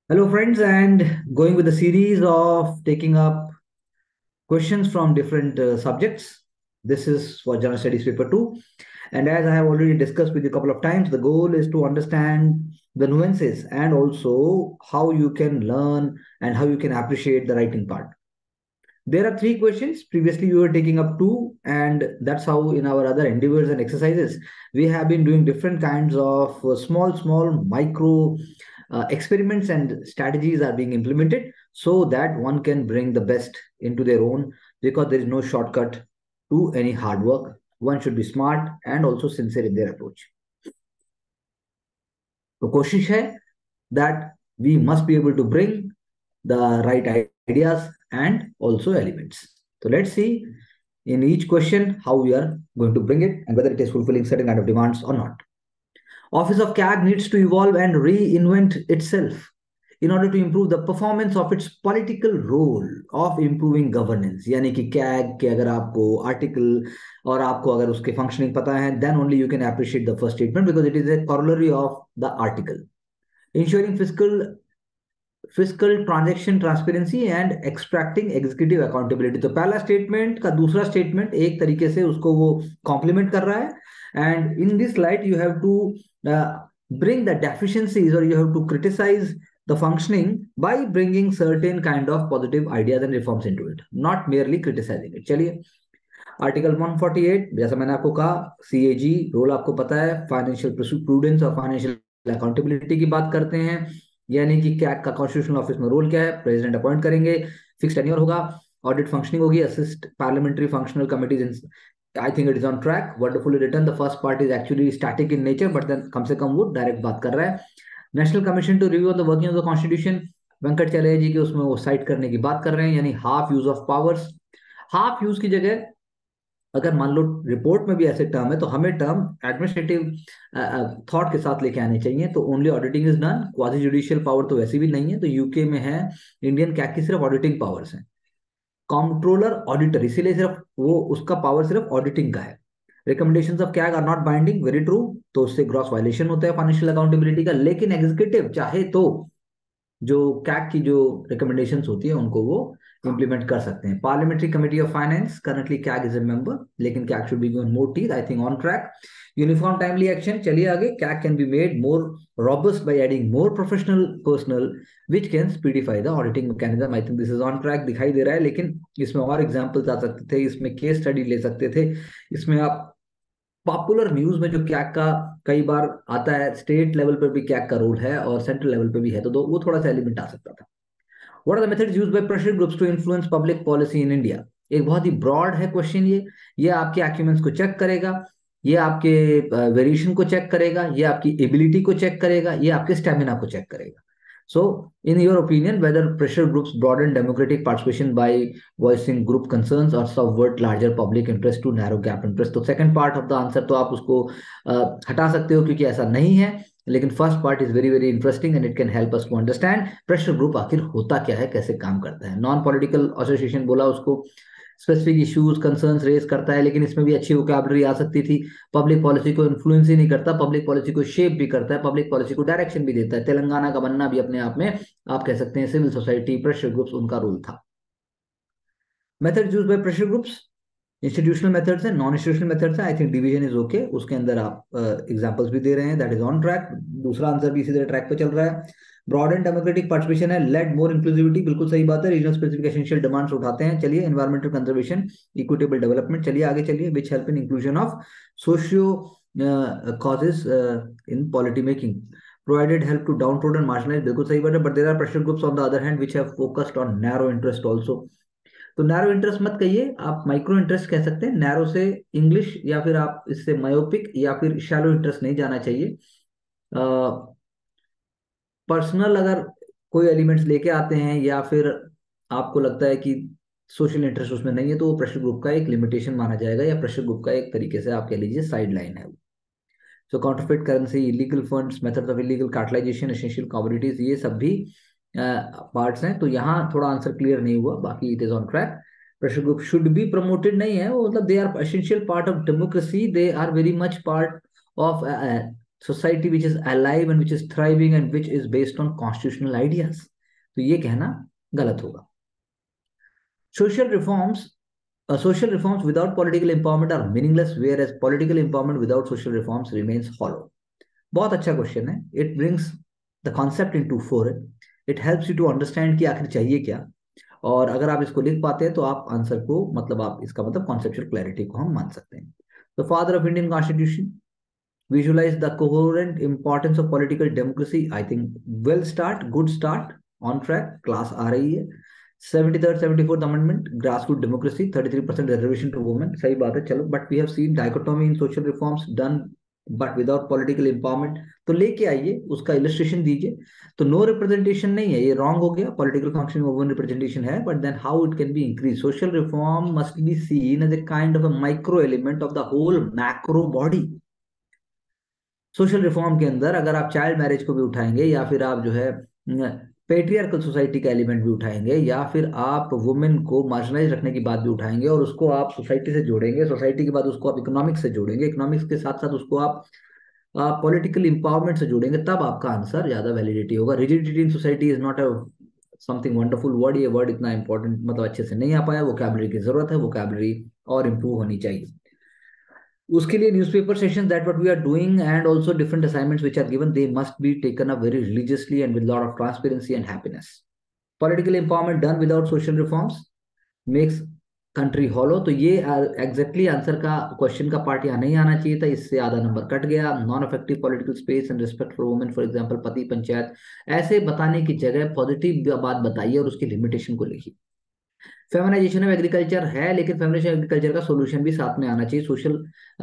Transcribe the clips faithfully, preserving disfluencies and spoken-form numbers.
Hello, friends, and going with the series of taking up questions from different uh, subjects. This is for General Studies Paper two. And as I have already discussed with you a couple of times, the goal is to understand the nuances and also how you can learn and how you can appreciate the writing part. There are three questions. Previously, we were taking up two, and that's how in our other endeavors and exercises, we have been doing different kinds of uh, small, small micro uh, experiments and strategies are being implemented so that one can bring the best into their own because there is no shortcut to any hard work. One should be smart and also sincere in their approach. तो कोशिश है that we must be able to bring the right ideas and also elements. So let's see in each question how we are going to bring it and whether it is fulfilling certain kind of demands or not. Office of C A G needs to evolve and reinvent itself in order to improve the performance of its political role of improving governance. यानी कि C A G के अगर आपको article और आपको अगर उसके functioning पता है, then only you can appreciate the first statement because it is a corollary of the article. Ensuring fiscal physical transaction transparency and extracting executive accountability. तो पहला स्टेटमेंट का दूसरा स्टेटमेंट एक तरीके से उसको वो कॉम्प्लीमेंट कर रहा है and in this light you have to bring the deficiencies or you have to criticize the functioning by bringing certain kind of positive ideas and reforms into it, not merely criticizing it. चलिए article one forty eight, जैसा मैंने आपको कहा, CAG role आपको पता है, financial prudence और financial accountability की बात करते हैं। यानी कि क्या का कॉन्स्टिट्यूशनल ऑफिस में रोल क्या है, प्रेसिडेंट अपॉइंट करेंगे, फिक्स टेन्योर होगा, ऑडिट फंक्शनिंग होगी, assist parliamentary functional committees in. I think it is on track, wonderfully written. The first part is actually static in nature but then कम से कम वो डायरेक्ट बात कर रहा है। National commission to review of the working of the constitution, Venkatachaliah ji की उसमें वो साइट करने की बात कर रहे हैं, यानी half use of powers. Half use की जगह अगर मान लो रिपोर्ट में भी ऐसे टर्म है तो हमें टर्म एडमिनिस्ट्रेटिव थॉट के साथ लेके आने चाहिए। तो only auditing is done, quasi judicial power तो वैसे भी नहीं है। तो यूके में है इंडियन कैग की सिर्फ ऑडिटिंग पावर्स हैं, कंट्रोलर ऑडिटर, इसीलिए सिर्फ वो उसका पावर सिर्फ ऑडिटिंग का है। Recommendations of CAG are not binding, very true, तो उससे ग्रॉस वायलेशन होता है फाइनेंशियल अकाउंटेबिलिटी का। लेकिन एग्जीक्यूटिव चाहे तो जो कैग की जो रिकमेंडेशंस होती है उनको वो इंप्लीमेंट कर सकते हैं। Parliamentary committee of finance, currently CAG is a member, लेकिन CAG should be given more teeth, I think on track. Uniform timely action, चलिए आगे। CAG can be made more robust by adding more professional personal which can speedify the auditing mechanism, I think this is on track, दिखाई दे रहा है। लेकिन इसमें और examples आ सकते थे, इसमें केस स्टडी ले सकते थे, इसमें आप पॉपुलर न्यूज में जो कैग का कई बार आता है, स्टेट लेवल पर भी कैग का रोल है और सेंट्रल लेवल पर भी है, तो दो वो थोड़ा सा एलिमेंट आ सकता था। What are the methods used by pressure groups to influence public policy in India? एक बहुत ही ब्रॉड है क्वेश्चन ये ये आपके एक्यूमेंट्स को चेक करेगा, ये आपके वेरिएशन uh, को चेक करेगा, ये आपकी एबिलिटी को चेक करेगा, ये आपके स्टेमिना को चेक करेगा। So, in your opinion, whether pressure groups broaden democratic participation by voicing group concerns or subvert larger public interest to narrow gap interest? तो second part of the answer तो आप उसको uh, हटा सकते हो क्योंकि ऐसा नहीं है, लेकिन first part is very very interesting and it can help us to understand pressure group आखिर होता क्या है, कैसे काम करता है। नॉन पॉलिटिकल एसोसिएशन बोला उसको, स्पेसिफिक इश्यूज कंसर्न्स रेज करता है, लेकिन इसमें भी अच्छी वोकैबुलरी आ सकती थी। पब्लिक पॉलिसी को इन्फ्लुएंस ही नहीं करता, पब्लिक पॉलिसी को शेप भी करता है, पब्लिक पॉलिसी को डायरेक्शन भी देता है। तेलंगाना का बनना भी अपने आप में आप कह सकते हैं सिविल सोसाइटी प्रेशर ग्रुप्स उनका रोल था। Method use by pressure groups, institutional methods है, नॉन इंस्टीट्यूशनल मेथड्स है। I think division is okay, उसके अंदर आप एग्जांपल्स uh, भी दे रहे हैं, दैट इज ऑन ट्रैक। दूसरा आंसर भी इसी तरह ट्रैक पे चल रहा है। ब्रॉड एंड डेमोक्रेटिक पार्टिसिपेशन है, लेड मोर इंक्लूसिविटी, बिल्कुल सही बात है। रीजनल स्पेसिफिक एसेंशियल डिमांड्स उठाते हैं। चलिए, एनवायरमेंटल कंजर्वेशन, इक्विटेबल डेवलपमेंट, चलिए आगे चलिए। Which help in inclusion of socio causes in polity making, provided help to downtrodden marginalized, बिल्कुल सही बात है। but there are pressure groups on the other hand which have focused on narrow interest also। तो narrow interest मत कहिए, आप micro interest कह सकते हैं। नैरो से इंग्लिश या फिर आप इससे मायोपिक या फिर शैलो इंटरेस्ट नहीं जाना चाहिए। पर्सनल अगर कोई एलिमेंट्स लेके आते हैं या फिर आपको लगता है कि सोशल इंटरेस्ट उसमें नहीं है तो वो प्रेशर ग्रुप का एक लिमिटेशन माना जाएगा या प्रेशर ग्रुप का एक तरीके से आप कह लीजिए साइड लाइन है। So counterfeit currency, illegal funds, methods of illegal catalysation, essential commodities, ये सब भी पार्ट्स हैं। तो यहाँ थोड़ा आंसर क्लियर नहीं हुआ, बाकी it is on track. Pressure group should be promoted नहीं है वो, मतलब they are essential part of democracy, they are very much part of society which is alive and which is thriving and which is based on constitutional ideas. तो ये कहना गलत होगा. Social reforms, uh, social reforms without political empowerment are meaningless, whereas political empowerment without social reforms remains hollow. बहुत अच्छा question है. It brings the concept into fore. It helps you to understand कि आखिर चाहिए क्या. और अगर आप इसको लिख पाते हैं तो आप आंसर को, मतलब आप इसका मतलब कॉन्सेप्चुअल क्लैरिटी को हम मान सकते हैं. The father of Indian constitution, visualize the coherent importance of political democracy. I think well start, good start, on track, class आ रही है. seventy-third, seventy-fourth amendment, grassroots democracy, thirty-three percent reservation to women. सही बात है, चलो. But we have seen dichotomy in social reforms done but without political empowerment. तो लेके आइए, उसका illustration दीजिए. तो no representation नहीं है, ये wrong हो गया. Political functioning of women representation है, but then how it can be increased? Social reform must be seen as a kind of a micro element of the whole macro body. Social reform के अंदर अगर आप child marriage को भी उठाएंगे, या फिर आप जो है पेट्रियार्कल सोसाइटी का एलिमेंट भी उठाएंगे, या फिर आप वुमेन को मार्जिनलाइज रखने की बात भी उठाएंगे और उसको आप सोसाइटी से जोड़ेंगे, सोसाइटी के बाद उसको आप इकोनॉमिक्स से जोड़ेंगे, इकोनॉमिक्स के साथ साथ उसको आप पॉलिटिकल इंपावरमेंट से जोड़ेंगे, तब आपका आंसर ज्यादा वैलिडिटी होगा. Rigidity in society is not a something wonderful word. ये वर्ड इतना इंपॉर्टेंट, मतलब अच्छे से नहीं आ पाया. वोकैबुलरी की जरूरत है, वोकैबुलरी और इंप्रूव होनी चाहिए. उसके लिए newspaper sessions that what we are doing and also different assignments which are given, they must be taken up very religiously and with lot of transparency and happiness. Political empowerment done without social reforms makes country hollow. तो ये exactly answer का question का part यहाँ नहीं आना चाहिए था, इससे आधा नंबर कट गया. Non effective political space and respect for women, for example पति पंचायत, ऐसे बताने की जगह पॉजिटिव बात बताइए और उसकी लिमिटेशन को लिखिए. फेमिनाइजेशन ऑफ एग्रीकल्चर है, लेकिन फेमिनाइजेशन एग्रीकल्चर का सोल्यूशन भी साथ में आना चाहिए. सोशल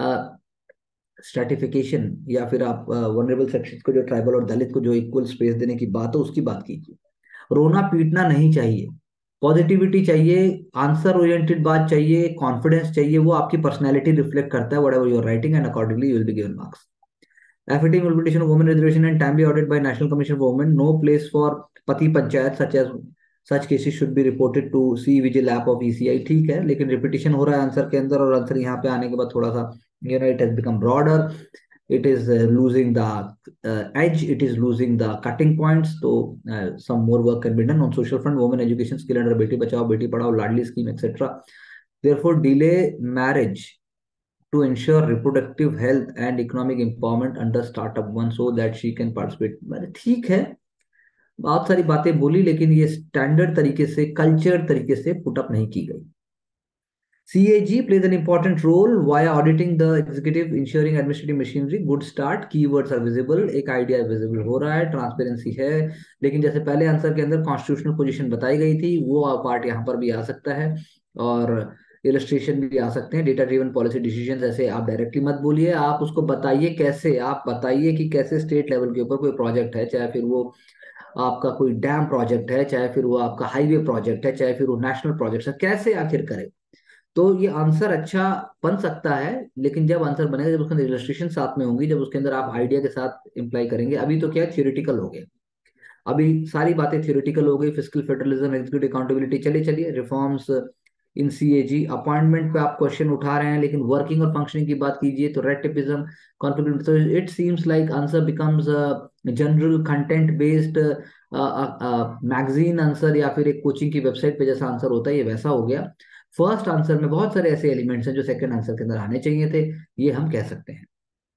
स्ट्रेटिफिकेशन या फिर आप वनरेबल सेक्शन को, जो ट्राइबल और दलित को जो इक्वल स्पेस देने की बात है, उसकी बात कीजिए. रोना पीटना नहीं चाहिए, पॉजिटिविटी चाहिए, आंसर ओरिएंटेड बात चाहिए, कॉन्फिडेंस चाहिए. वो आपकी पर्सनैलिटी रिफ्लेक्ट करता है, whatever you are writing, and accordingly you will be given marks. Affirmative implementation of women reservation and timely audit by National Commission for Women. No place for pati panchayat, such as such cases should be reported to C Vigil app of E C I. ठीक है, लेकिन repetition हो रहा है answer के अंदर, और answer यहाँ पे आने के बाद थोड़ा सा you know it has become broader. It is uh, losing the uh, edge. It is losing the cutting points. So uh, some more work can be done on social front. Women education skill under Beti Bachao Beti Padhao, Ladli scheme, et cetera. Therefore, delay marriage to ensure reproductive health and economic empowerment under startup one so that she can participate. ठीक है, बहुत सारी बातें बोली, लेकिन ये standard तरीके से, कल्चर तरीके से पुट अप नहीं की गई. C A G plays an important role via auditing the executive, ensuring administrative machinery. Good start. Keywords are visible. एक आइडिया विजिबल हो रहा है, ट्रांसपेरेंसी है, लेकिन जैसे पहले आंसर के अंदर कॉन्स्टिट्यूशनल पोजीशन बताई गई थी, वो पार्ट यहाँ पर भी आ सकता है, और इलस्ट्रेशन भी आ सकते हैं. डेटा ड्रिवन पॉलिसी डिसीजन, ऐसे आप डायरेक्टली मत बोलिए, आप उसको बताइए कैसे. आप बताइए कि कैसे स्टेट लेवल के ऊपर कोई प्रोजेक्ट है, चाहे फिर वो आपका कोई डैम प्रोजेक्ट है, चाहे फिर वो आपका हाईवे प्रोजेक्ट है, चाहे फिर वो नेशनल प्रोजेक्ट है, कैसे आखिर करें. तो ये आंसर अच्छा बन सकता है, लेकिन जब आंसर बनेगा, जब उसके अंदर इलस्ट्रेशन साथ में होंगी, जब उसके अंदर आप आइडिया के साथ इंप्लाई करेंगे. अभी तो क्या थियोरिटिकल हो गया, अभी सारी बातें थियोरिटिकल हो गई. फिस्कल फेडरलिज्म, एग्जीक्यूटिव अकाउंटेबिलिटी, चलिए चलिए. रिफॉर्म्स इन सीएजी, अपॉइंटमेंट पे आप क्वेश्चन उठा रहे हैं, लेकिन वर्किंग और फंक्शनिंग की बात कीजिए तो रेड टेपिज्म, कॉन्फ्लिक्ट. तो it seems like answer becomes general content based magazine answer, या फिर एक कोचिंग की वेबसाइट पे जैसा आंसर होता है, ये वैसा हो गया. फर्स्ट आंसर में बहुत सारे ऐसे एलिमेंट्स हैं जो सेकंड आंसर के अंदर आने चाहिए थे, ये हम कह सकते हैं.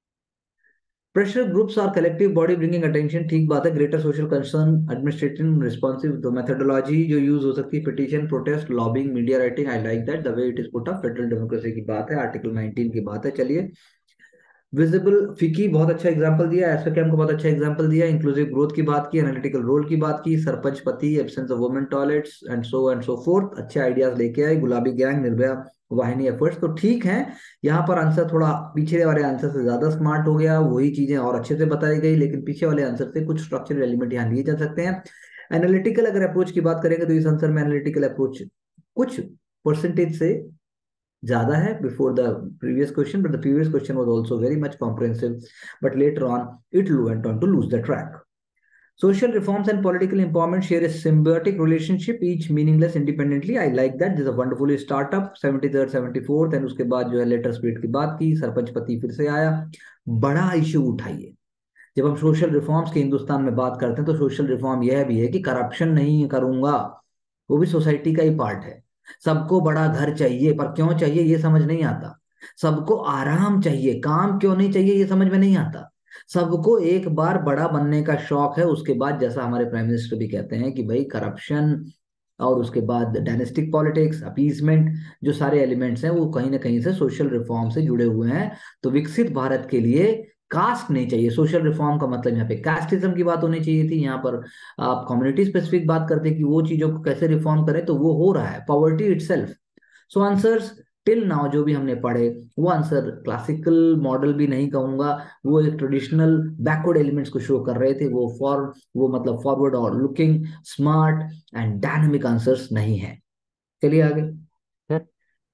Pressure groups are collective body bringing attention, ठीक बात है. Greater social concern, administrative responsive, तो मेथोडोलॉजी जो यूज हो सकती है, petition, protest, lobbying, media writing. I like that the way it is put up. Federal democracy की बात है, आर्टिकल नाइनटीन की बात है. चलिए, विजिबल फिकी बहुत अच्छा एग्जांपल दिया, एसोकैम को बहुत अच्छा एग्जांपल दिया, इंक्लूसिव ग्रोथ की बात की, एनालिटिकल रोल की बात की, सरपंच पति, absence of women toilets and so and so forth. अच्छे आइडियाज लेके आए. गुलाबी गैंग, निर्भया वाहिनी एफर्ट्स, तो ठीक है. यहाँ पर आंसर थोड़ा पीछे वाले आंसर से ज्यादा स्मार्ट हो गया, वही चीजें और अच्छे से बताई गई, लेकिन पीछे वाले आंसर से कुछ स्ट्रक्चरल एलिमेंट यहाँ लिए जा सकते हैं. एनालिटिकल अगर अप्रोच की बात करेंगे तो इस आंसर में एनालिटिकल अप्रोच कुछ परसेंटेज से ज्यादा है before the previous question, but the previous question was also very much comprehensive, but later on it went on to lose the track. Social reforms and political empowerment share a symbiotic relationship, each meaningless independently. I like that. This is a wonderful startup. seventy-third, seventy-fourth, and उसके बाद जो है letter speed की बात की, सरपंच पति फिर से आया. बड़ा इश्यू उठाइए, जब हम सोशल रिफॉर्म्स की हिंदुस्तान में बात करते हैं तो सोशल रिफॉर्म यह भी है कि करप्शन नहीं करूंगा, वो भी सोसाइटी का ही पार्ट है। सबको बड़ा घर चाहिए, पर क्यों चाहिए ये समझ नहीं आता। सबको आराम चाहिए, काम क्यों नहीं चाहिए ये समझ में नहीं आता। सबको एक बार बड़ा बनने का शौक है, उसके बाद जैसा हमारे प्राइम मिनिस्टर भी कहते हैं कि भाई करप्शन और उसके बाद डायनेस्टिक पॉलिटिक्स, अपीसमेंट, जो सारे एलिमेंट्स हैं वो कहीं ना कहीं से सोशल रिफॉर्म से जुड़े हुए हैं। तो विकसित भारत के लिए कास्ट नहीं चाहिए। सोशल रिफॉर्म का मतलब यहाँ पे कास्टिज्म की बात होनी चाहिए थी, यहाँ पर आप कम्युनिटी स्पेसिफिक बात करते कि वो चीजों को कैसे रिफॉर्म करें, तो वो हो रहा है, poverty itself. So answers till now जो भी हमने पढ़े, वो आंसर क्लासिकल मॉडल भी नहीं कहूंगा, वो एक ट्रेडिशनल बैकवर्ड एलिमेंट्स को शो कर रहे थे। वो फॉर वो मतलब फॉरवर्ड और looking smart and dynamic answers नहीं है। चलिए आगे। Sir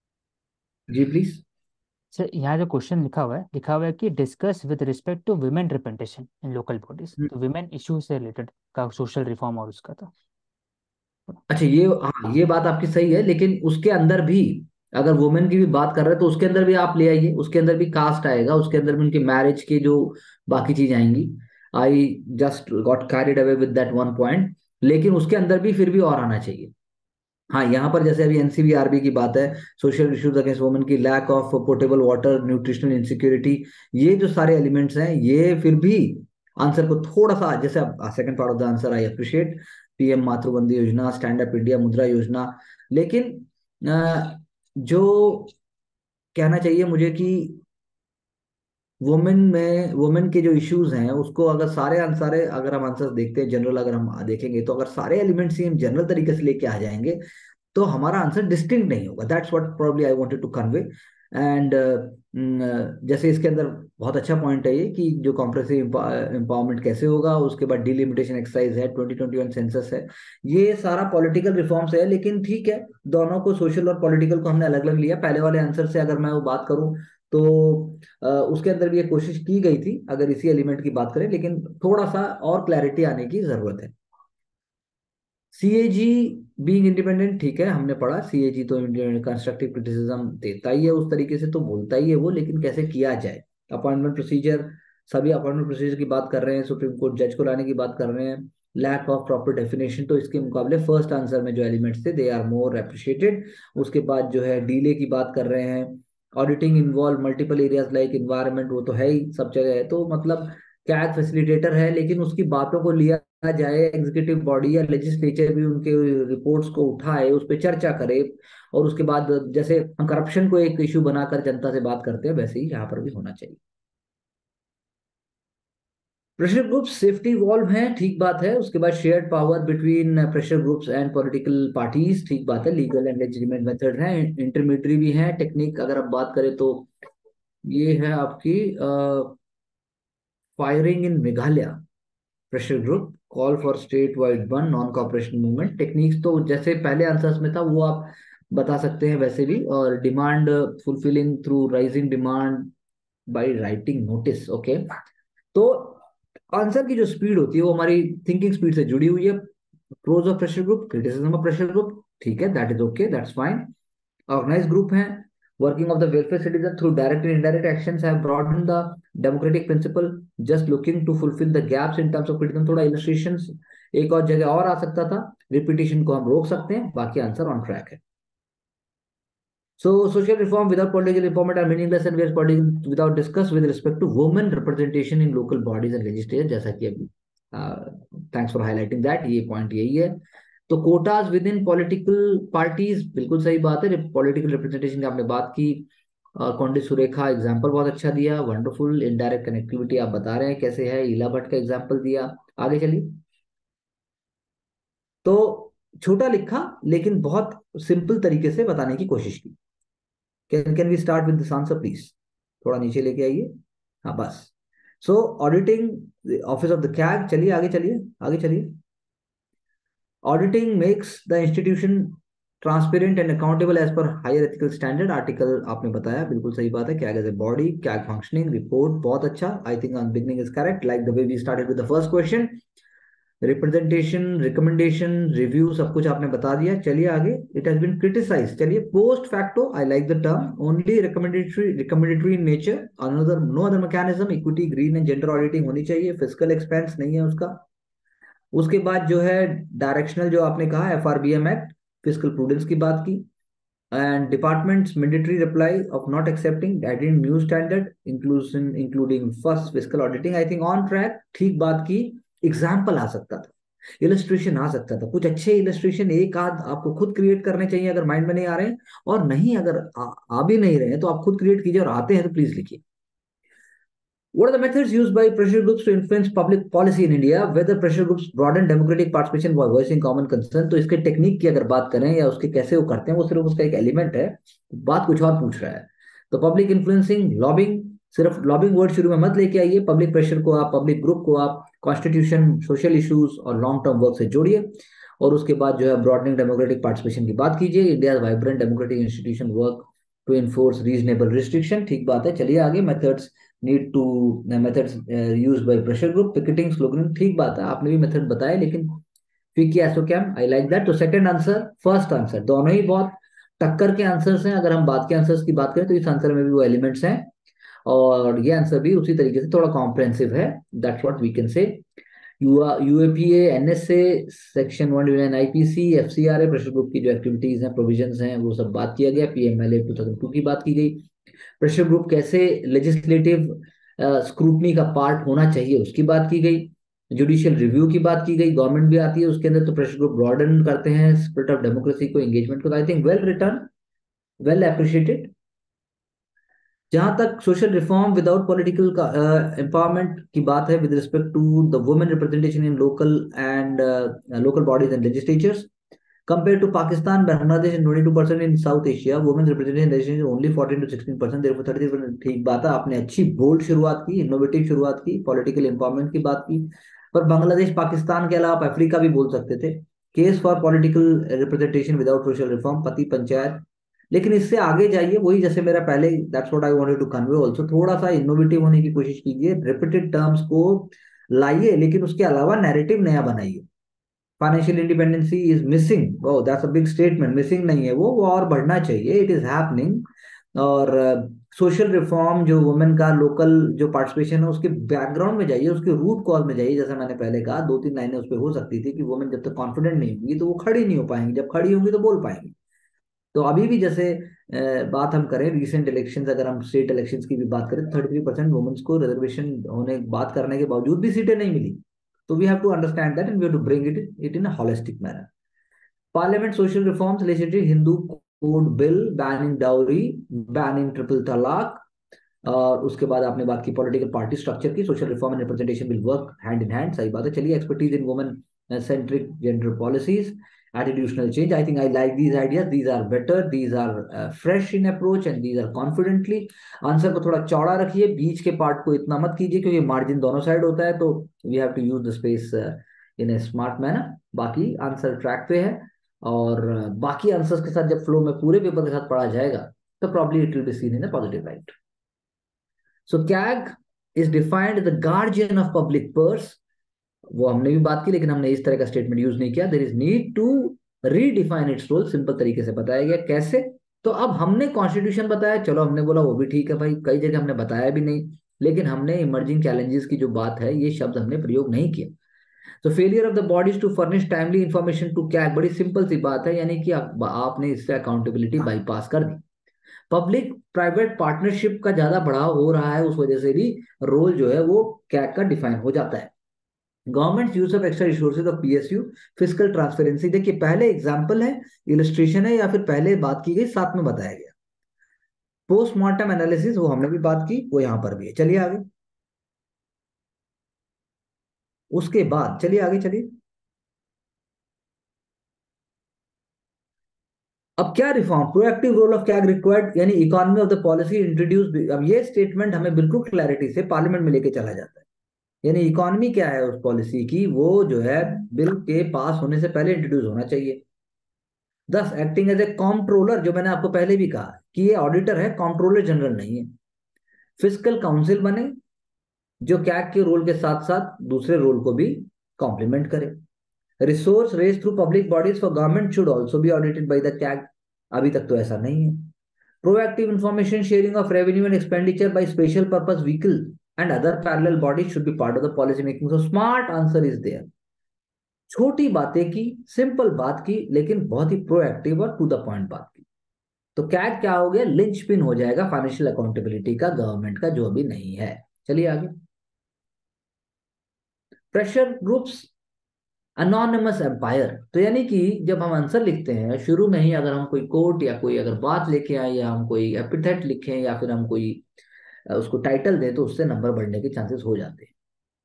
ji please. सर यहाँ जो क्वेश्चन लिखा हुआ है, लिखा हुआ है कि discuss with respect to women representation in local bodies, तो वुमेन इशू से रिलेटेड का सोशल रिफॉर्म और उसका था। अच्छा, ये हाँ, ये बात आपकी सही है, लेकिन उसके अंदर भी अगर वुमेन की भी बात कर रहे हैं तो उसके अंदर भी आप ले आइए, उसके अंदर भी कास्ट आएगा, उसके अंदर भी उनके मैरिज के जो बाकी चीज आएंगी। I just got carried away with that one point, लेकिन उसके अंदर भी फिर भी और आना चाहिए। हाँ, यहाँ पर जैसे अभी एनसीबीआरबी की बात है, सोशल इश्यूज अगेंस्ट वुमेन की, lack of portable water, nutritional insecurity, ये जो सारे एलिमेंट्स हैं ये फिर भी आंसर को थोड़ा सा, जैसे second part of the answer I appreciate, PM Matruvandana Yojana, stand up India मुद्रा योजना, लेकिन अ, जो कहना चाहिए मुझे कि वुमेन में वुमेन के जो इश्यूज हैं उसको अगर सारे आंसर अगर हम आंसर देखते हैं जनरल, अगर हम देखेंगे तो अगर सारे एलिमेंट्स ही हम जनरल तरीके से लेके आ जाएंगे तो हमारा आंसर डिस्टिंक्ट नहीं होगा। That's what probably I wanted to convey. And जैसे इसके अंदर बहुत अच्छा पॉइंट है ये कि जो कॉम्प्रेसिव एम्पावरमेंट कैसे होगा, उसके बाद डिलिमिटेशन एक्सरसाइज है, ट्वेंटी ट्वेंटी वन सेंसस है, ये सारा पॉलिटिकल रिफॉर्म्स है। लेकिन ठीक है, दोनों को, सोशल और पॉलिटिकल को हमने अलग अलग लिया। पहले वाले आंसर से अगर मैं वो बात करूं तो अ, उसके अंदर भी ये कोशिश की गई थी अगर इसी एलिमेंट की बात करें, लेकिन थोड़ा सा और क्लैरिटी आने की जरूरत है। सीएजी बीइंग इंडिपेंडेंट, ठीक है, हमने पढ़ा सीएजी तो कंस्ट्रक्टिव क्रिटिसिज्म देता ही है, उस तरीके से तो बोलता ही है वो, लेकिन कैसे किया जाए। अपॉइंटमेंट प्रोसीजर, सभी अपॉइंटमेंट प्रोसीजर की बात कर रहे हैं, सुप्रीम कोर्ट जज को लाने की बात कर रहे हैं। लैक ऑफ प्रॉपर डेफिनेशन, तो इसके मुकाबले फर्स्ट आंसर में जो एलिमेंट्स थे दे आर मोर अप्रिशिएटेड। उसके बाद जो है डीले की बात कर रहे हैं। Auditing involve multiple areas like environment, वो तो है ही, सब जगह है, तो मतलब कैग फैसिलिटेटर है, लेकिन उसकी बातों को लिया जाए, एग्जीक्यूटिव बॉडी या लेजिस्लेचर भी उनके रिपोर्ट्स को उठाए, उस पर चर्चा करे, और उसके बाद जैसे हम करप्शन को एक इश्यू बनाकर जनता से बात करते हैं, वैसे ही यहाँ पर भी होना चाहिए। प्रेशर ग्रुप्स सेफ्टी वॉल्व हैं, ठीक बात है। उसके बाद shared power between pressure groups and political parties, ठीक बात है। लीगल एंड लेजिटिमेट मेथड हैं, इंटरमीडियरी भी हैं। टेक्निक अगर आप बात करें तो ये है आपकी firing in Meghalaya, pressure group call for state wide one non cooperation movement. Techniques तो जैसे पहले आंसर्स में था वो आप बता सकते हैं वैसे भी। और demand fulfilling through raising demand by writing notice, okay. तो आंसर की जो स्पीड होती है वो हमारी थिंकिंग स्पीड से जुड़ी हुई है। Pros of pressure group, criticism of pressure group, ठीक है, that is okay, that's fine. Organized group हैं, working of the welfare citizen through direct and indirect actions have broadened the democratic principle, just looking to fulfill the gaps in terms of criticism। थोड़ा illustrations एक और जगह और आ सकता था, repetition को हम रोक सकते हैं, बाकी आंसर ऑन ट्रैक है। So social reform without political empowerment are meaningless and whereas political without discuss with respect to women representation in local bodies and legislature, जैसा कि अभी थैंक्स फॉर हाईलाइटिंग दैट, ये पॉइंट यही है। तो quotas within political parties, बिल्कुल सही बात है। पॉलिटिकल रिप्रेजेंटेशन की आपने बात की, कौंडी सुरेखा एग्जाम्पल बहुत अच्छा दिया, वंडरफुल। इनडायरेक्ट कनेक्टिविटी आप बता रहे हैं कैसे है, इला भट्ट का एग्जाम्पल दिया। आगे चलिए। तो छोटा लिखा लेकिन बहुत सिंपल तरीके से बताने की कोशिश की। Can can we start with this answer please, थोड़ा नीचे लेके आइए। हाँ बस। So auditing office of the CAG, चलिए आगे चलिए, आगे चलिए। Auditing makes the institution transparent and accountable as per higher ethical standard. Article आपने बताया, बिल्कुल सही बात है। CAG as a body, CAG functioning, report बहुत अच्छा। I think beginning is correct, like the way we started with the first question. Representation, recommendation, review सब कुछ आपने बता दिया। चलिए आगे। It has been criticise. चलिए post facto, I like the term, only recommendatory recommendatory in nature, another no other mechanism, equity, green and gender auditing होनी चाहिए, फिजिकल एक्सपेंस नहीं है उसका। उसके बाद जो है डायरेक्शनल, जो आपने कहा F R B M act, physical prudence की बात की, and departments mandatory reply of not accepting guiding new standard inclusion including first fiscal auditing, I think on track, ठीक बात की। एग्जाम्पल आ सकता था, इलस्ट्रेशन आ सकता था, कुछ अच्छे इलस्ट्रेशन एक आध आपको खुद क्रिएट करने चाहिए अगर माइंड में नहीं आ रहे हैं, और नहीं अगर आ, आ भी नहीं रहे हैं तो आप खुद क्रिएट कीजिए, और आते हैं तो प्लीज लिखिए। What are the methods used by pressure groups to influence public policy in India? Whether pressure groups broaden democratic participation by voicing common concern? तो इसके टेक्निक की अगर बात करें या उसके कैसे वो करते हैं, वो सिर्फ उसका एक एलिमेंट है, बात कुछ और पूछ रहा है। तो पब्लिक इन्फ्लुएंसिंग, लॉबिंग, सिर्फ लॉबिंग वर्ड शुरू में मत लेके आइए, पब्लिक प्रेशर को आप, पब्लिक ग्रुप को आप कॉन्स्टिट्यूशन, सोशल इश्यूज और लॉन्ग टर्म वर्क से जोड़िए। और उसके बाद जो है ब्रॉडनिंग डेमोक्रेटिक पार्टिसिपेशन की बात कीजिए, India vibrant democratic institution work to enforce reasonable restriction, ठीक बात है। चलिए आगे। Methods need to methods used by pressure group, picketing, sloganing, ठीक बात है, आपने भी मेथड बताए, लेकिन फिर क्या एसोकैम, आई लाइक दैट। तो सेकंड आंसर, फर्स्ट आंसर, दोनों ही बहुत टक्कर के आंसर्स हैं। अगर हम बात के आंसर्स की बात करें तो इस आंसर में भी वो एलिमेंट्स हैं, और ये आंसर भी उसी तरीके से थोड़ा कॉम्प्रहेंसिव है, that's what we can say. UAPA, NSA, section one nine IPC, FCRA, pressure group की जो एक्टिविटीज हैं, प्रोविजंस हैं, वो सब बात किया गया। पीएमएलए टू थाउजेंड टू की बात की गई। प्रेशर ग्रुप कैसे लेजिस्लेटिव स्क्रूटनी का पार्ट होना चाहिए उसकी बात की गई। जुडिशियल रिव्यू की बात की गई, गवर्नमेंट भी आती है उसके अंदर, तो प्रेशर ग्रुप ब्रॉडन करते हैं स्पिरिट ऑफ डेमोक्रेसी को, एंगेजमेंट को। I think well return, well appreciated. जहां तक social reform without political empowerment की बात है with respect to the women representation in local and local bodies and legislatures, compared to Pakistan, Bangladesh and twenty-two percent in South Asia, women's representation legislation only fourteen to sixteen percent, therefore thirty-three percent, ठीक बात है, आपने अच्छी bold शुरुआत की, innovative शुरुआत की, political empowerment की बात की। पर बांग्लादेश, पाकिस्तान के अलावा आप अफ्रीका भी बोल सकते थे। Case for political representation without social reform, पति पंचायत। लेकिन इससे आगे जाइए, वही जैसे मेरा पहले, that's what I wanted to convey also, थोड़ा सा इनोवेटिव होने की कोशिश कीजिए, रिपीटेड टर्म्स को लाइए, लेकिन उसके अलावा नैरेटिव नया बनाइए। Financial independency is missing, oh that's a big statement, missing नहीं है वो वो और बढ़ना चाहिए, इट इज हैपनिंग। और सोशल uh, रिफॉर्म, जो वुमेन का लोकल जो पार्टिसिपेशन है, उसके बैकग्राउंड में जाइए, उसके रूट कॉज में जाइए। जैसा मैंने पहले कहा, दो तीन लाइनें उस पर हो सकती थी कि वुमेन जब तक कॉन्फिडेंट नहीं होंगी तो वो खड़ी नहीं हो पाएंगी, जब खड़ी होंगी तो बोल पाएंगी। तो अभी भी जैसे uh, बात हम करें रिसेंट इलेक्शंस, अगर हम स्टेट इलेक्शंस की भी बात करें, थर्टी थ्री परसेंट वुमेन्स को रिजर्वेशन होने बात करने के बावजूद भी सीटें नहीं मिली। So we have to understand that, and we have to bring it, it in a holistic manner. Parliament social reforms, legislative Hindu code bill, banning dowry, banning triple talaq, और उसके बाद आपने बात की पॉलिटिकल पार्टी स्ट्रक्चर की, social reform and representation will work hand in hand, सही बात है। चलिए, expertise in women centric gender policies, attitudinal change, I think I like these ideas, these are better, these are uh, fresh in approach and these are confidently। Answer को थोड़ा चौड़ा रखिए, बीच के part को इतना मत कीजिए क्योंकि मार्जिन दोनों साइड होता है, तो we have to use the space in a smart manner. बाकी आंसर ट्रैक पे है, और uh, बाकी आंसर्स के साथ जब फ्लो में पूरे पेपर के साथ पढ़ा जाएगा तो probably it will be seen in a positive light. So CAG is defined the guardian of public purse, वो हमने भी बात की, लेकिन हमने इस तरह का स्टेटमेंट यूज नहीं किया। There is need to redefine its role, simple तरीके से बताया गया। कैसे? तो अब हमने कॉन्स्टिट्यूशन बताया, चलो हमने बोला वो भी ठीक है भाई, कई जगह हमने बताया भी नहीं, लेकिन हमने इमर्जिंग चैलेंजेस की जो बात है, ये शब्द हमने प्रयोग नहीं किया। तो failure of the bodies to furnish timely information to CAG, बड़ी सिंपल सी बात है, यानी कि आप, आपने इससे अकाउंटेबिलिटी बाईपास कर दी। पब्लिक प्राइवेट पार्टनरशिप का ज्यादा बढ़ाव हो रहा है, उस वजह से भी रोल जो है वो कैग का डिफाइन हो जाता है। Government use of extra resources of PSU, physical transparency, देखिए पहले एग्जांपल है, इलस्ट्रेशन है, या फिर पहले बात की गई साथ में बताया गया। पोस्टमार्टम एनालिसिस, वो हमने भी बात की, वो यहां पर भी है। चलिए आगे। उसके बाद चलिए आगे, चलिए। अब क्या reform, proactive role of CAG required, यानी economy of the policy introduce. अब ये स्टेटमेंट हमें बिल्कुल क्लैरिटी से पार्लियामेंट में लेके चला जाता है, यानी इकोनॉमी क्या है उस पॉलिसी की, वो जो है बिल के पास होने से पहले इंट्रोड्यूस होना चाहिए। दस एक्टिंग एज ए कॉम्प्ट्रोलर, जो मैंने आपको पहले भी कहा कि ये ऑडिटर है, कॉम्प्ट्रोलर जनरल नहीं है। फिजिकल काउंसिल बने, जो कैग के रोल के साथ साथ दूसरे रोल को भी कॉम्प्लीमेंट करे। Resource raise through public bodies for government should also be audited by the CAG. अभी तक तो ऐसा नहीं है। Proactive information sharing of revenue and expenditure by special purpose vehicle and other parallel bodies should be part of the policy making. So smart answer is there. छोटी बातें की, simple बात की, लेकिन बहुत ही प्रोएक्टिव और टू द पॉइंट बात की। तो कैग क्या हो गया, लिंचपिन हो जाएगा फाइनेंशियल अकाउंटेबिलिटी का, गवर्नमेंट का, जो अभी नहीं है। चलिए आगे। Pressure groups anonymous empire. तो यानी कि जब हम आंसर लिखते हैं शुरू में ही, अगर हम कोई कोट या कोई अगर बात लेके आए, या हम कोई एपिथेट लिखें, या फिर हम कोई उसको टाइटल दें, तो उससे नंबर बढ़ने के चांसेस हो जाते हैं।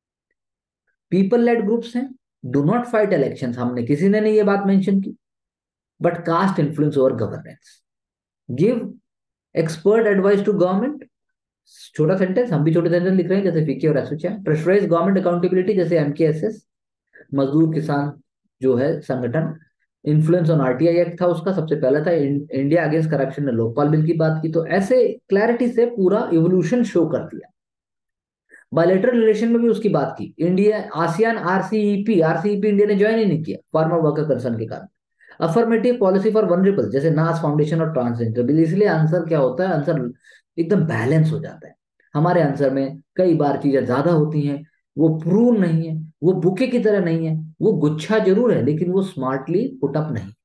पीपल लेड ग्रुप्स हैं। डू नॉट फाइट इलेक्शंस, हमने किसी ने नहीं ये बात मेंशन की। But caste influence over governance. Give expert advice to government. छोटा सेंटेंस, हम भी छोटे सेंटेंस लिख रहे हैं जैसे फीके और एसोचा। प्रेशराइज गवर्नमेंट अकाउंटेबिलिटी जैसे एमकेएसएस, मजदूर किसान जो है संगठन। इन्फ्लुएंस ऑन आरटीआई एक्ट था उसका, सबसे पहला था। इंडिया अगेंस्ट करप्शन ने लोकपाल बिल की बात की। तो ऐसे क्लैरिटी से पूरा इवोल्यूशन शो कर दिया। बायलैटरल रिलेशन में भी उसकी बात की। India ASEAN RCEP, RCEP India ने ज्वाइन ही नहीं किया फार्मर वर्कर कंसर्न के कारण। अफर्मेटिव पॉलिसी फॉर वनरेबल जैसे नास फाउंडेशन और ट्रांसजेंडर बिल। इसलिए आंसर क्या होता है, आंसर एकदम बैलेंस हो जाता है। हमारे आंसर में कई बार चीजें ज्यादा होती हैं, वो प्रून नहीं है, वो बुके की तरह नहीं है, वो गुच्छा जरूर है लेकिन वो स्मार्टली पुट अप नहीं।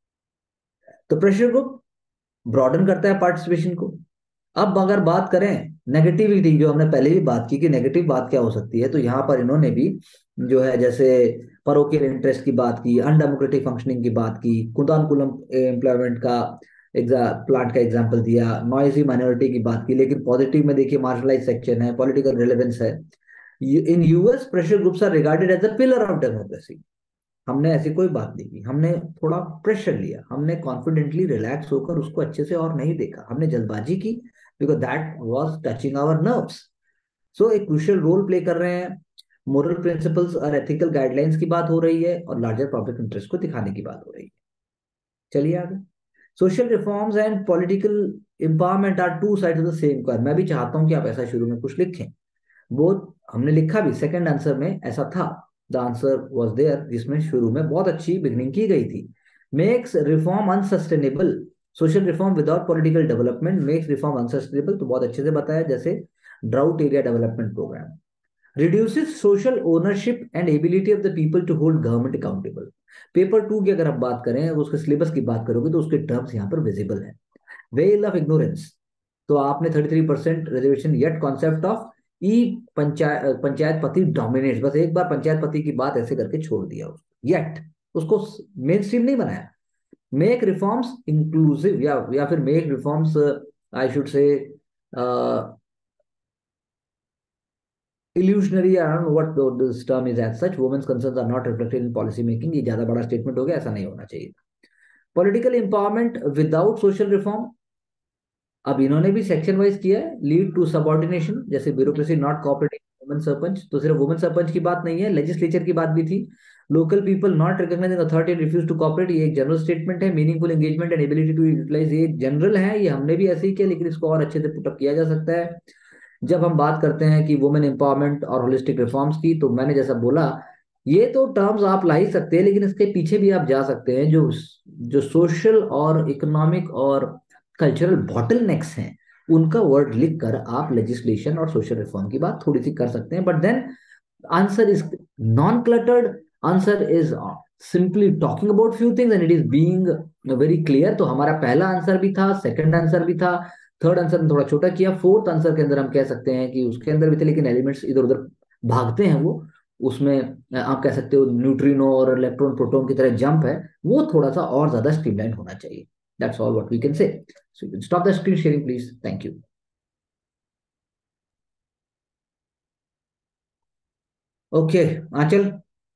तो प्रेशर ग्रुप ब्रॉडन करता है पार्टिसिपेशन को। अब अगर बात करें नेगेटिविटी, जो हमने पहले भी बात की कि नेगेटिव बात क्या हो सकती है, तो यहां पर इन्होंने भी जो है जैसे परोकियल इंटरेस्ट की बात की, अनडेमोक्रेटिक फंक्शनिंग की बात की, कुदानकुलम एम्प्लॉयमेंट का प्लांट का एग्जांपल दिया, नॉइजी माइनॉरिटी की बात की। लेकिन पॉजिटिव में देखिए मार्शलाइज सेक्शन है, पॉलिटिकल रिलेवेंस है। In US pressure groups are regarded as a pillar of democracy. हमने ऐसी कोई बात नहीं की, हमने थोड़ा प्रेशर लिया, हमने कॉन्फिडेंटली रिलैक्स होकर उसको अच्छे से और नहीं देखा, हमने जल्दबाजी की, because that was touching our nerves. So एक क्रूशियल रोल प्ले कर रहे हैं। मोरल प्रिंसिपल्स और एथिकल गाइडलाइंस की बात हो रही है, और लार्जर पब्लिक इंटरेस्ट को दिखाने की बात हो रही है। चलिए आगे। Social reforms and political empowerment are two sides of the same coin. मैं भी चाहता हूं कि आप ऐसा शुरू में कुछ लिखें। वो हमने लिखा भी, सेकंड आंसर में ऐसा था। द आंसर वाज देयर, जिसमें शुरू में बहुत अच्छी बिगनिंग की गई थी। Makes reform unsustainable. Social reform without political development makes reform unsustainable. तो बहुत अच्छे से बताया, जैसे drought area development programme. Reduces social ownership and ability of the people to hold government accountable. Paper two की अगर आप बात करें, उसके सिलेबस की बात करोगे, तो उसके टर्म्स यहाँ पर विजिबल है। Veil of ignorance. तो आपने thirty three percent reservation yet concept of e panchayat panchayat पति डोमिनेट्स। बस एक बार पंचायत पति की बात ऐसे करके छोड़ दिया उसको, येट उसको मेन स्ट्रीम नहीं बनाया। मेक रिफॉर्म्स इंक्लूसिव, या या फिर make reforms I should say illusionary, I don't know what the, this term is as such. Women's concerns are not reflected in policy making. ये ज्यादा बड़ा स्टेटमेंट हो गया, ऐसा नहीं होना चाहिए। Political empowerment without social reform, अब इन्होंने भी सेक्शन वाइज किया है। लीड टू सबऑर्डिनेशन, जैसे bureaucracy not cooperating women sarpanch. तो सिर्फ वुमेन सरपंच की बात नहीं है, लेजिस्लेचर की बात भी थी। Local people not recognising authority refuse to cooperate, ये एक जनरल स्टेटमेंट है। Meaningful engagement and ability to utilise, ये जनरल है, ये हमने भी ऐसे ही किया, लेकिन इसको और अच्छे से पुटअप किया जा सकता है। जब हम बात करते हैं कि वुमेन एम्पावरमेंट और होलिस्टिक रिफॉर्म्स की, तो मैंने जैसा बोला, ये तो टर्म्स आप ला ही सकते हैं, लेकिन इसके पीछे भी आप जा सकते हैं। जो जो सोशल और इकोनॉमिक और कल्चरल बॉटलनेक्स हैं, उनका वर्ड लिख कर आप लेजिस्लेशन और सोशल रिफॉर्म की बात थोड़ी सी कर सकते हैं। But then answer is non cluttered, answer is simply talking about few things and it is being very clear. तो हमारा पहला आंसर भी था, सेकंड आंसर भी था, थर्ड आंसर ने थोड़ा छोटा किया, फोर्थ आंसर के अंदर हम कह सकते हैं कि उसके अंदर भी थे, लेकिन एलिमेंट्स इधर उधर भागते हैं वो। उसमें आप कह सकते हो न्यूट्रिनो और इलेक्ट्रॉन प्रोटॉन की तरह जंप है, वो थोड़ा सा और ज्यादा स्ट्रीमलाइन होना चाहिए। That's all what we can say. So stop the screen sharing please, thank you. Okay Aanchal.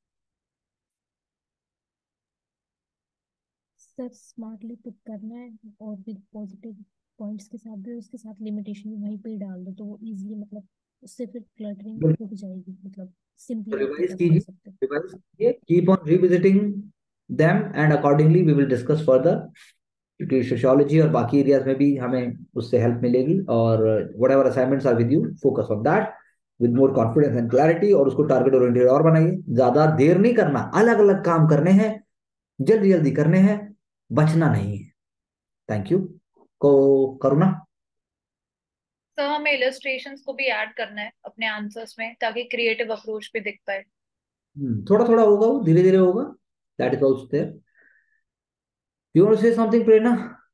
Sir smartly put करना है, और भी पॉजिटिव पॉइंट्स के साथ भी, उसके साथ लिमिटेशन भी वहीं पे ही डाल दो, तो वो इजीली, मतलब उससे फिर क्लटरिंग रुक जाएगी, मतलब सिंपली आप रिवाइज पुट अप कर कीजिए, सकते हो। रिवाइज कीजिए, keep on revisiting them and accordingly we will discuss further. क्योंकि सोशियोलॉजी और बाकी एरियाज में भी हमें उससे हेल्प मिलेगी, और whatever assignments are with you, focus on that. With more confidence and clarity, और उसको टारगेट ओरिएंटेड और बनाइए। ज्यादा देर नहीं करना, अलग अलग काम करने हैं, जल्दी जल्दी करने हैं, बचना नहीं है। Thank you. को करुणा। तो हमें इलस्ट्रेशंस को भी ऐड करना है अपने आंसर्स में, ताकि क्रिएटिव अप्रोच भी दिख पाए। हम्म, थोड़ा थोड़ा होगा, वो धीरे धीरे होगा। That is also there. You want to say something Prerna?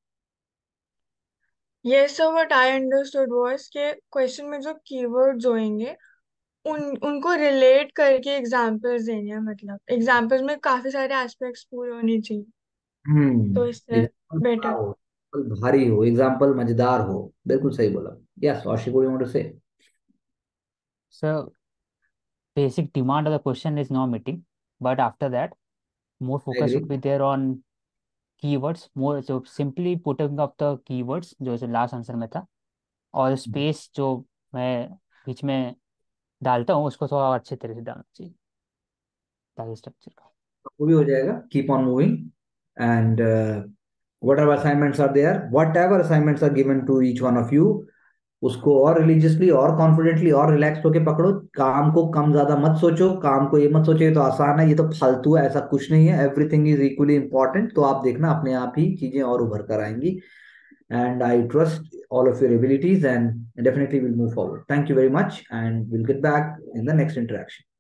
Yes, so what I understood was कि क्वेश्चन में जो कीवर्ड्स होंगे उन उनको रिलेट करके एग्जांपल्स देने हैं, मतलब एग्जांपल्स में काफी सारे एस्पेक्ट्स पूरे होने चाहिए, तो हम्म। इससे एग्जाम्पल बड़ा बेटर। हो, एग्जाम्पल भारी हो, एग्जाम्पल मजेदार हो। बिल्कुल सही बोला। Yes, Ashiq, what you want to say? So basic demand of the question is now meeting, but after that, more I focus agree. should be there on keywords. More so simply putting up the keywords जो जो last answer में था, और space जो मैं बीच में डालता हूँ उसको थोड़ा अच्छे तरह से डालना चाहिए ताकि स्ट्रक्चर का। वो भी हो जाएगा। Keep on moving and whatever assignments are there, whatever assignments are given to each one of you, उसको और रिलीजियसली और कॉन्फिडेंटली और रिलैक्स होके पकड़ो। काम को कम ज्यादा मत सोचो, काम को ये मत सोचो ये तो आसान है, ये तो फालतू है, ऐसा कुछ नहीं है। Everything is equally important. तो आप देखना अपने आप ही चीजें और उभर कर आएंगी। And I trust all of your abilities and definitely will move forward. Thank you very much and we'll get back in the next interaction.